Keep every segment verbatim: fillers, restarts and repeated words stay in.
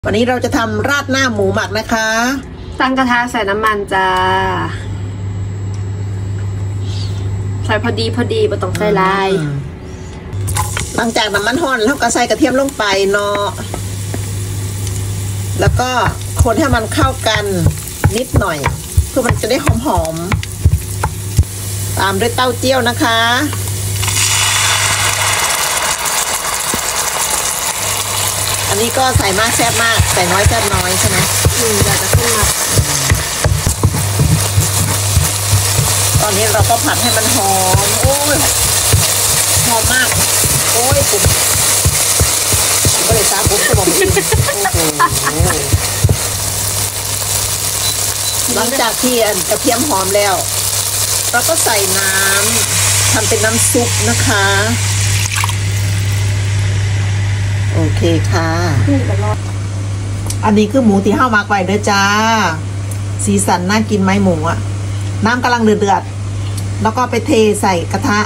วันนี้เราจะทำราดหน้าหมูหมักนะคะตั้งกระทะใส่น้ำมันจ้าใส่พอดีพอดีไม่ต้องใส่ลายหลังจากน้ำมันห่อนแล้วก็ใส่กระเทียมลงไปเนาะแล้วก็คนให้มันเข้ากันนิดหน่อยเพื่อมันจะได้หอมๆตามด้วยเต้าเจี้ยวนะคะอันนี้ก็ใส่มากแซ่บมากใส่น้อยแซ่บน้อยใช่ไหมอืมอยากจะขึ้นมาตอนนี้เราก็ผัดให้มันหอมโอ้ยหอมมากโอ้ยปุ๊บก็เลยซาปุ๊บจะบอกอีกโอ้โหหลังจากที่กระเทียมหอมแล้วเราก็ใส่น้ำทำเป็นน้ำซุปนะคะโอเคค่ะอันนี้คือหมูที่ห้ามักไว้เด้อจ้าสีสันน่ากินไหมหมูอะน้ำกำลังเดือดเดือดแล้วก็ไปเทใส่กระทะ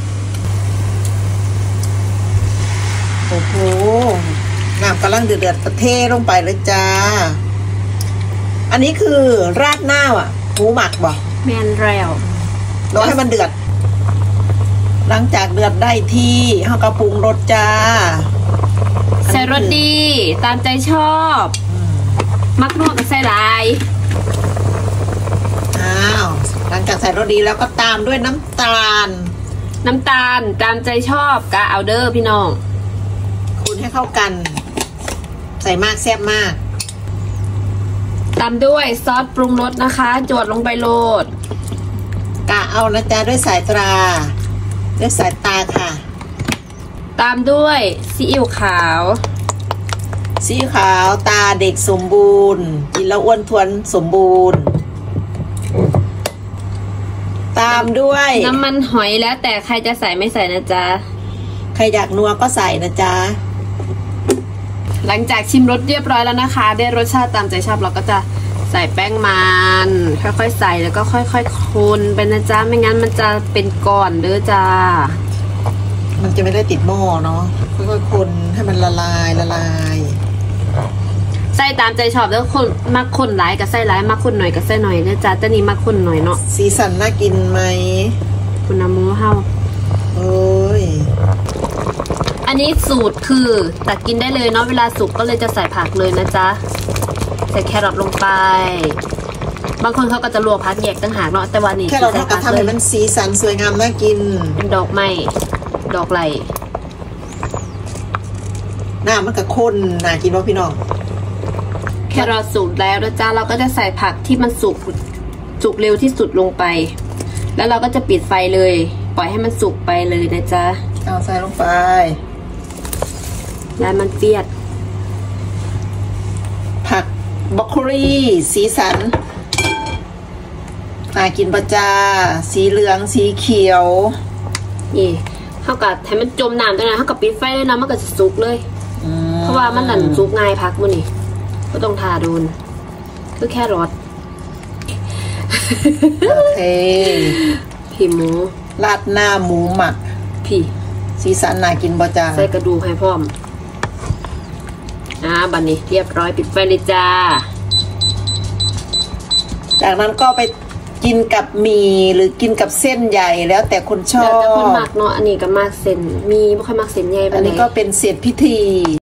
โอ้โหน้ำกำลังเดือดเดือดเทลงไปเลยจ้าอันนี้คือราดหน้าอ่ะหมูหมักบ่แมนแล้วรอให้มันเดือดหลังจากเดือดได้ที่ห้ากระปรุงรสจ้าใส่รสดีตามใจชอบมักนวดกับใส่ลายอ้าวหลังจากใส่รสดีแล้วก็ตามด้วยน้ำตาลน้ำตาลตามใจชอบกะเอาเด้อพี่น้องคนให้เข้ากันใส่มากแซ่บมากตามด้วยซอสปรุงรสนะคะจวดลงไปโลดกะเอานะจ๊ะด้วยสายตราด้วยสายตาค่ะตามด้วยซีอิ๊วขาวซีอิ๊วขาวตาเด็กสมบูรณ์กินแล้วอ้วนท้วนสมบูรณ์ตามด้วยน้ำมันหอยแล้วแต่ใครจะใส่ไม่ใส่นะจ๊ะใครอยากนัวก็ใส่นะจ๊ะหลังจากชิมรสเรียบร้อยแล้วนะคะได้รสชาติตามใจชอบเราก็จะใส่แป้งมันค่อยๆใส่แล้วก็ค่อยๆคนไปนะจ๊ะไม่งั้นมันจะเป็นก้อนเด้อจ้ามันจะไม่ได้ติดหม้อเนาะค่อยๆคนให้มันละลายละลายใส่ตามใจชอบแล้วคนมักคนหลายกับใส่หลายมักคนหน่อยกับใส่หน่อยนะจ๊ะแต่นี่มักคนหน่อยเนาะสีสันน่ากินไหมคุณน้ำมูเฮาโอ้ยอันนี้สูตรคือตักกินได้เลยเนาะเวลาสุกก็เลยจะใส่ผักเลยนะจ๊ะใส่แครอทลงไปบางคนเขาก็จะลวกผักแยกต่างหากเนาะแต่วันนี้แค่เราเท่ากับทำให้มันสีสันสวยงามน่ากินเป็นดอกไม้ดอกไหลหน้ามันก็ข้นน่ากินว่าพี่น้องแครอทสุกแล้วนะจ๊ะเราก็จะใส่ผักที่มันสุกสุกเร็วที่สุดลงไปแล้วเราก็จะปิดไฟเลยปล่อยให้มันสุกไปเลยนะจ๊ะเอาใส่ลงไปแล้วมันเปียกผักบรอกโคลีสีสันน่ากินปะจ้าสีเหลืองสีเขียวนี่เท่ากับให้มันจมน้ำตรงนั้นเท่ากับปิดไฟเลยนะมันก็จะสุกเลยเพราะว่ามันนั่นสุกง่ายพักมันนี่ก็ต้องทาโดนคือแค่รสโอเคพี่หมูราดหน้าหมูหมักพี่สีสันน่ากินบ่จ้าใส่กระดูกให้พร้อมอ่าบัดนี้เรียบร้อยปิดไฟเลยจ้าจากนั้นก็ไปกินกับหมี่หรือกินกับเส้นใหญ่แล้วแต่คนชอบแล้วแต่คนมักเนาะอันนี้ก็มักเส้นมีไม่ค่อยมักเส้นใหญ่อันนี้ก็เป็นเศษพิธี